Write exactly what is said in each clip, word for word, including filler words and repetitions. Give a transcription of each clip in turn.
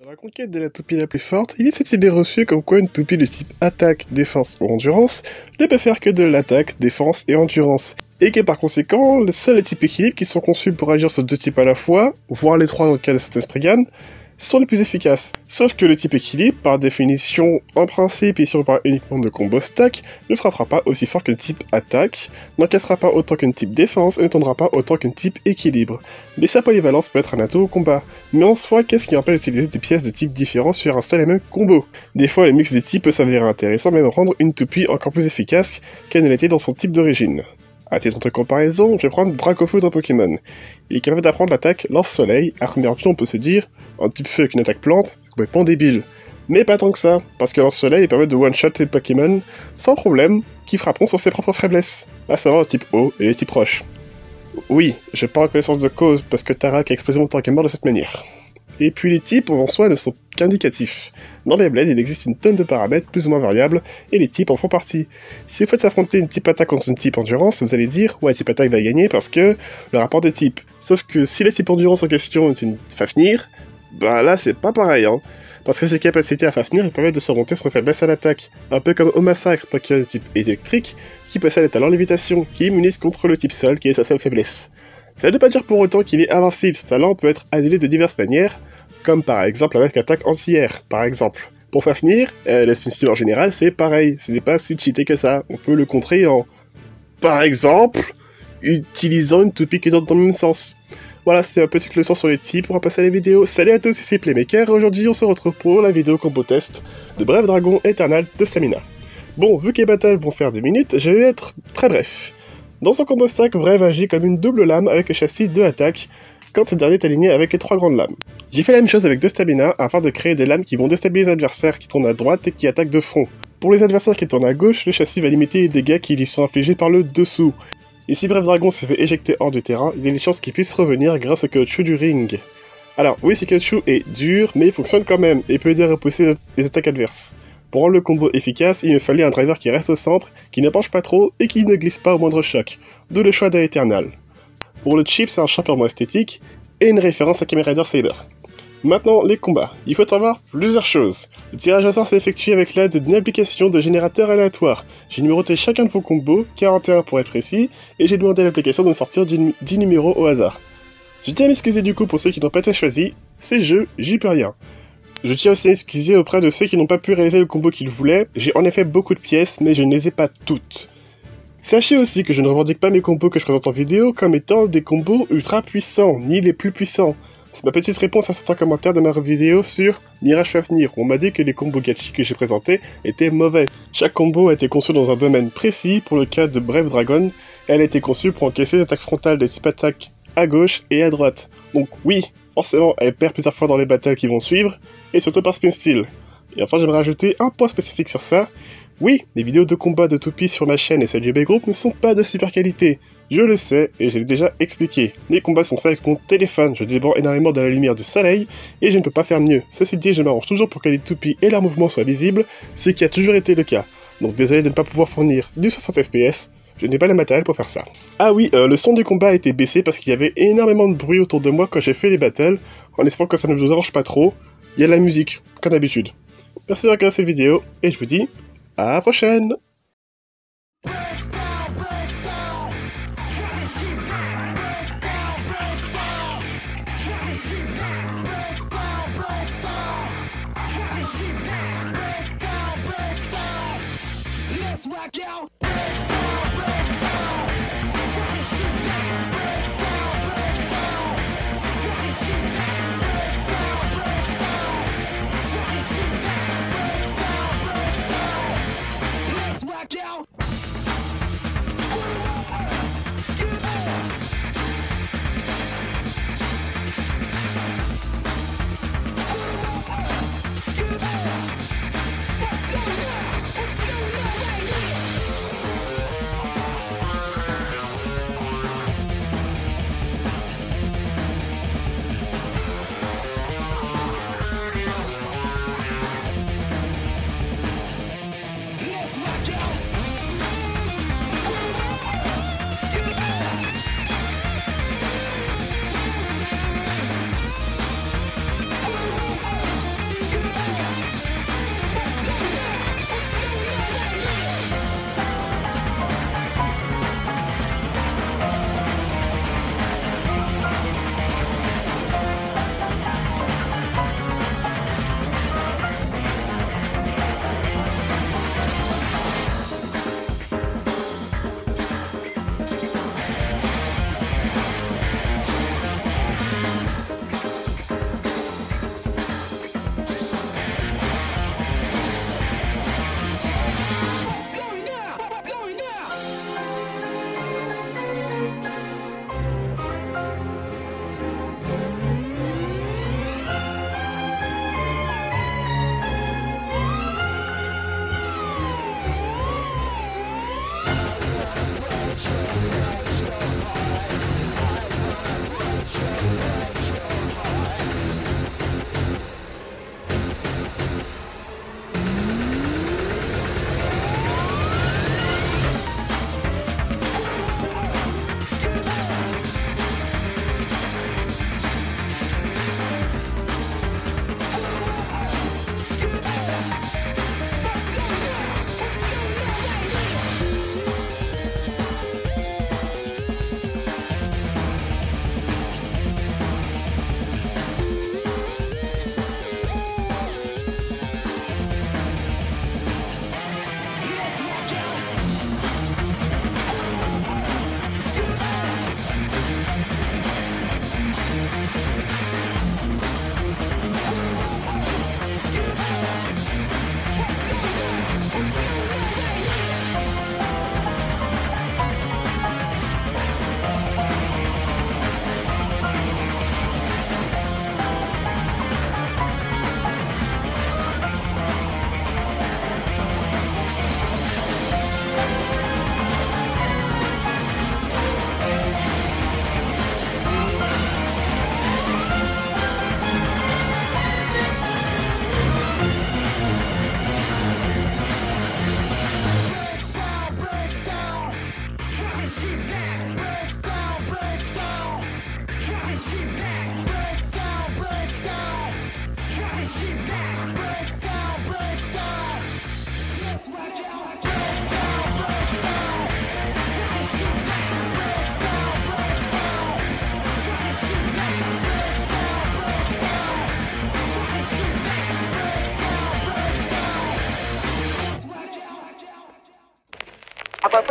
Dans la conquête de la toupie la plus forte, il y a cette idée reçue comme quoi une toupie de type attaque, défense ou endurance ne peut faire que de l'attaque, défense et endurance, et que par conséquent, seuls les types équilibre qui sont conçus pour agir sur deux types à la fois, voire les trois dans le cas de certaines Spriggan, sont les plus efficaces. Sauf que le type équilibre, par définition, en principe et si on parle uniquement de combo stack, ne frappera pas aussi fort qu'un type attaque, n'encaissera pas autant qu'un type défense et ne tondra pas autant qu'un type équilibre. Mais sa polyvalence peut être un atout au combat. Mais en soi, qu'est-ce qui empêche d'utiliser des pièces de types différents sur un seul et même combo? Des fois, le mix des types peut s'avérer intéressant, même rendre une toupie encore plus efficace qu'elle ne l'était dans son type d'origine. À titre de comparaison, je vais prendre Dracofeu dans Pokémon. Il est capable d'apprendre l'attaque Lance-Soleil, à première vue on peut se dire, un type feu avec une attaque plante, c'est complètement débile. Mais pas tant que ça, parce que Lance-Soleil permet de one-shot les Pokémon sans problème, qui frapperont sur ses propres faiblesses, à savoir le type eau et les types roche. Oui, je parle en connaissance de cause, parce que Tarak a explosé mon tank est mort de cette manière. Et puis les types en soi ne sont qu'indicatifs. Dans les blades, il existe une tonne de paramètres plus ou moins variables, et les types en font partie. Si vous faites affronter une type attaque contre une type endurance, vous allez dire, ouais, type attaque va gagner parce que le rapport de type. Sauf que si la type endurance en question est une Fafnir, bah là c'est pas pareil, hein. Parce que ses capacités à Fafnir permettent de surmonter son faiblesse à l'attaque. Un peu comme au massacre, Pokémon de type électrique, qui possède le talent lévitation, qui immunise contre le type sol, qui est sa seule faiblesse. Ça ne veut pas dire pour autant qu'il est invincible, ce talent peut être annulé de diverses manières, comme par exemple avec l'attaque ancière, par exemple. Pour Fafnir, euh, la spin en général c'est pareil, ce n'est pas si cheaté que ça, on peut le contrer en... Par exemple, utilisant une toupie qui donne dans le même sens. Voilà, c'est une petite leçon sur les types, on va passer à la vidéo. Salut à tous, ici Playmaker, et aujourd'hui on se retrouve pour la vidéo combo test de Brave Dragon Eternal de Stamina. Bon, vu que les battles vont faire dix minutes, je vais être très bref. Dans son combo stack, Brave agit comme une double lame avec le châssis deux attaques, quand ce dernier est aligné avec les trois grandes lames. J'ai fait la même chose avec deux stamina afin de créer des lames qui vont déstabiliser les adversaires qui tournent à droite et qui attaquent de front. Pour les adversaires qui tournent à gauche, le châssis va limiter les dégâts qui lui sont infligés par le dessous. Et si Brave Dragon se fait éjecter hors du terrain, il y a des chances qu'il puisse revenir grâce au caoutchouc du ring. Alors oui, ce caoutchouc est dur, mais il fonctionne quand même et peut aider à repousser les attaques adverses. Pour rendre le combo efficace, il me fallait un driver qui reste au centre, qui ne penche pas trop et qui ne glisse pas au moindre choc, d'où le choix d'Eternal. Pour le chip, c'est un champ purement esthétique, et une référence à Kamen Rider Saber. Maintenant, les combats. Il faut savoir plusieurs choses. Le tirage au sort s'est effectué avec l'aide d'une application de générateur aléatoire. J'ai numéroté chacun de vos combos, quarante et un pour être précis, et j'ai demandé à l'application de me sortir dix numéros au hasard. Je tiens à m'excuser du coup pour ceux qui n'ont pas été choisis, c'est le jeu, j'y peux rien. Je tiens aussi à m'excuser auprès de ceux qui n'ont pas pu réaliser le combo qu'ils voulaient, j'ai en effet beaucoup de pièces, mais je ne les ai pas toutes. Sachez aussi que je ne revendique pas mes combos que je présente en vidéo comme étant des combos ultra puissants, ni les plus puissants. C'est ma petite réponse à certains commentaires de ma vidéo sur Mirage Fafnir, où on m'a dit que les combos gachi que j'ai présentés étaient mauvais. Chaque combo a été conçu dans un domaine précis, pour le cas de Brave Dragon, elle a été conçue pour encaisser les attaques frontales des types attaques à gauche et à droite. Donc oui, forcément, elle perd plusieurs fois dans les battles qui vont suivre, et surtout par spin steel. Et enfin, j'aimerais rajouter un point spécifique sur ça. Oui, les vidéos de combat de toupies sur ma chaîne et celle du B-Group ne sont pas de super qualité. Je le sais, et je l'ai déjà expliqué. Les combats sont faits avec mon téléphone, je déborde énormément dans la lumière du soleil, et je ne peux pas faire mieux. Ceci dit, je m'arrange toujours pour que les toupies et leurs mouvements soient visibles, ce qui a toujours été le cas. Donc désolé de ne pas pouvoir fournir du soixante F P S, je n'ai pas le matériel pour faire ça. Ah oui, euh, le son du combat a été baissé parce qu'il y avait énormément de bruit autour de moi quand j'ai fait les battles, en espérant que ça ne vous dérange pas trop. Il y a de la musique, comme d'habitude. Merci de regarder cette vidéo, et je vous dis à la prochaine!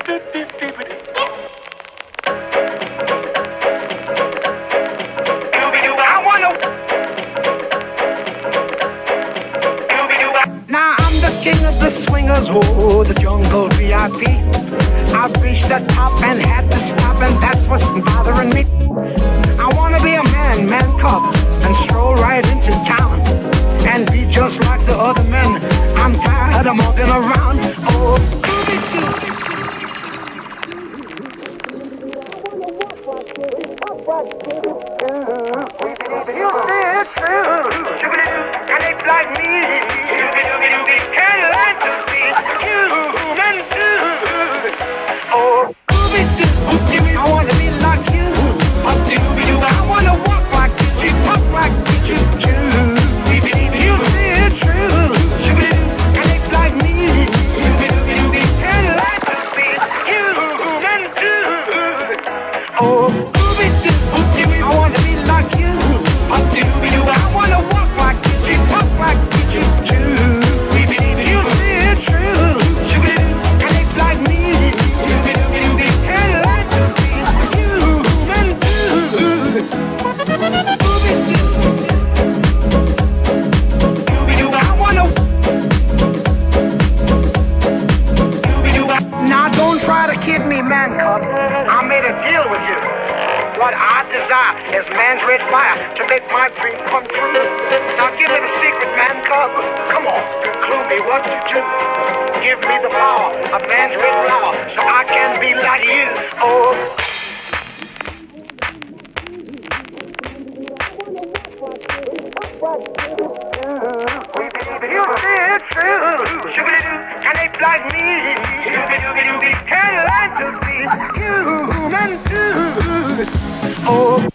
Now I'm the king of the swingers, oh, the jungle V I P. I've reached the top and had to stop, and that's what's bothering me. I wanna be a man, man cub, and stroll right into town, and be just like the other men. I'm tired of walking around, oh, Scooby-Doo. You say it's true, and it's like me. Can't lie to me, human too. Oh, Scooby-Doo, I wanna be like you. I wanna walk like you, talk like you too. You say it's true, and it's like me. Can't lie to me, human too. Oh, Scooby-Doo, I wanna be like you. I wanna walk like you, talk like you too. You say it's true, and it's like me. Can't lie to me, human too. I wanna. Now don't try to kid me, man cub. I made a deal with you. What I desire is man's red fire to make my dream come true. Now give me the secret, man cub. Come on, conclude me what you do. Give me the power of man's red flower so I can be like you. Oh. You say it's true, and it's like me. Can't lie to me, human too. Oh.